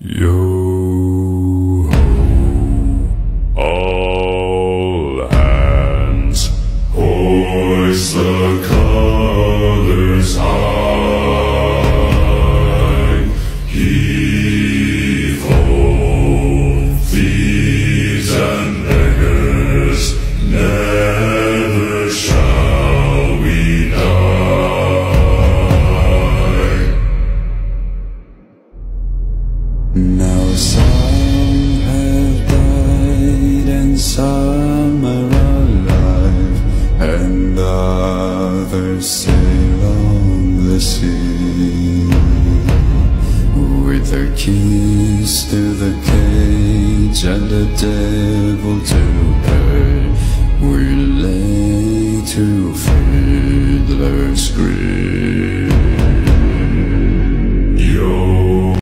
Yo ho, all hands, hoist the colors high. Heave ho, thieves and beggars, never shall we die. Now some have died and some are alive, and others sail on the sea. With their keys to the cage and the devil to pay, we lay to fear.